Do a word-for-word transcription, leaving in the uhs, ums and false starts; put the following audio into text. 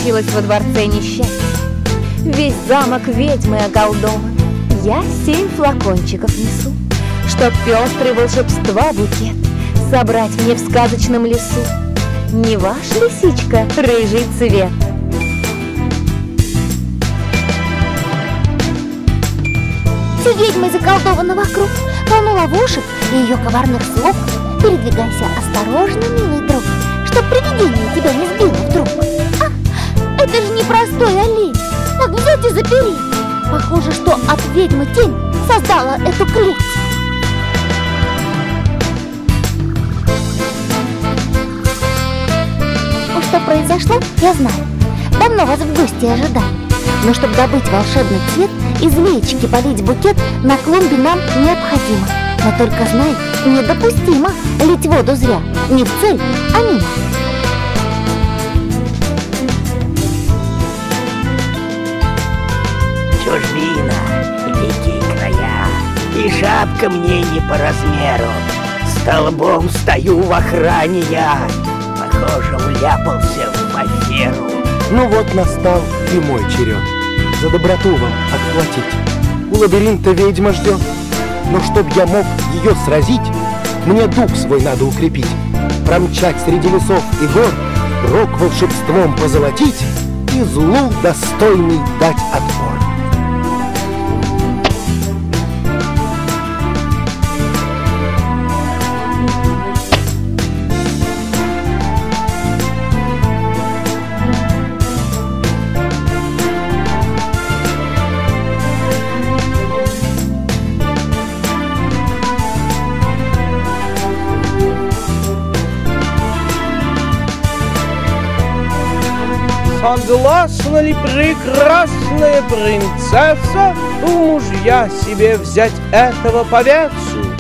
случилось во дворце несчастье. Весь замок ведьмы околдован. Я семь флакончиков несу, чтоб пестрый волшебства букет собрать мне в сказочном лесу. Не ваш, лисичка, рыжий цвет? Все ведьмы заколдованы вокруг, полно ловушек и ее коварных слов. Передвигайся осторожно, милый друг, чтоб привидение тебя не сбило вдруг. А, это же непростой олень. Как взять и запереть? Похоже, что от ведьмы тень создала эту клеть. Ну, что произошло, я знаю. Давно вас в гости ожидаю. Но чтобы добыть волшебный цвет, из леечки полить букет на клумбе нам необходимо. Но только знай, недопустимо лить воду зря, не в цель, а мимо. Чужбина, дикие края, и шапка мне не по размеру. Столбом стою в охране я, похоже, уляпался в аферу. Ну вот настал и мой черед за доброту вам отплатить. У лабиринта ведьма ждет, но чтоб я мог ее сразить, мне дух свой надо укрепить, промчать среди лесов и гор, рог волшебством позолотить и злу достойный дать отпор. Согласна ли прекрасная принцесса в мужья себе взять этого повецу?